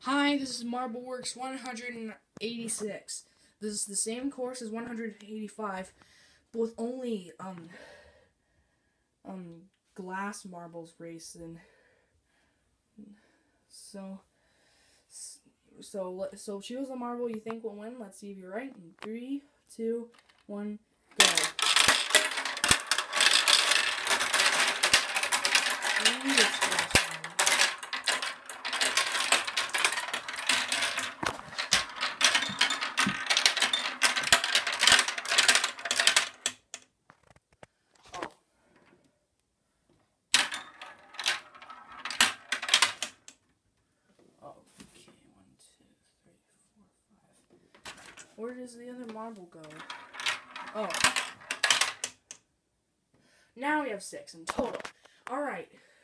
Hi, this is Marbleworks 186. This is the same course as 185, but with only glass marbles raced in. So choose a marble you think will win. Let's see if you're right. In 3, 2, 1, go. Where does the other marble go? Oh. Now we have 6 in total. Alright.